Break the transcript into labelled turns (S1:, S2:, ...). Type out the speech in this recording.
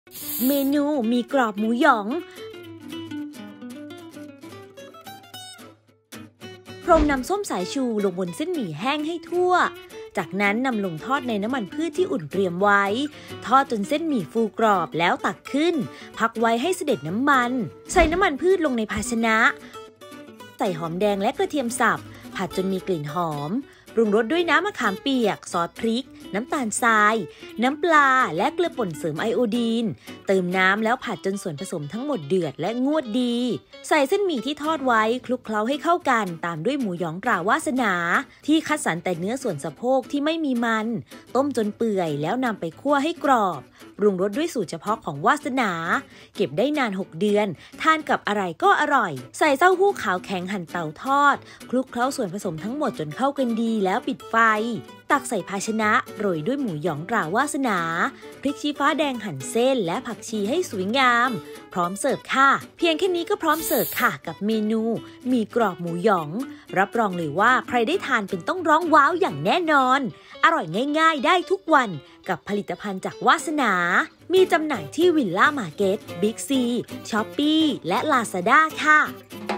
S1: เมนูมีกรอบหมูหยองพรมนำส้มสายชูลงบนเส้นหมี่แห้งให้ทั่วจากนั้นนำลงทอดในน้ำมันพืชที่อุ่นเตรียมไว้ทอดจนเส้นหมี่ฟูกรอบแล้วตักขึ้นพักไว้ให้เสด็จน้ำมันใส่น้ำมันพืชลงในภาชนะใส่หอมแดงและกระเทียมสับผัดจนมีกลิ่นหอมปรุงรสด้วยน้ำมะขามเปียกซอสพริกน้ำตาลทรายน้ำปลาและเกลือป่นเสริมไอโอดีนเติมน้ำแล้วผัดจนส่วนผสมทั้งหมดเดือดและงวดดีใส่เส้นหมี่ที่ทอดไว้คลุกเคล้าให้เข้ากันตามด้วยหมูหยองตราวาสนาที่คัดสรรแต่เนื้อส่วนสะโพกที่ไม่มีมันต้มจนเปื่อยแล้วนำไปคั่วให้กรอบปรุงรสด้วยสูตรเฉพาะของวาสนาเก็บได้นาน6เดือนทานกับอะไรก็อร่อยใส่เต้าหู้ขาวแข็งหั่นเตาทอดคลุกเคล้าส่วนผสมทั้งหมดจนเข้ากันดีแล้วปิดไฟตักใส่ภาชนะโรยด้วยหมูหยองตราวาสนาพริกชี้ฟ้าแดงหั่นเส้นและผักชีให้สวยงามพร้อมเสิร์ฟค่ะเพียงแค่นี้ก็พร้อมเสิร์ฟค่ะกับเมนูมีกรอบหมูหยองรับรองเลยว่าใครได้ทานเป็นต้องร้องว้าวอย่างแน่นอนอร่อยง่ายๆได้ทุกวันกับผลิตภัณฑ์จากวาสนามีจำหน่ายที่วิลล่ามาร์เก็ตบิ๊กซีช้อปปี้และลาซาด้าค่ะ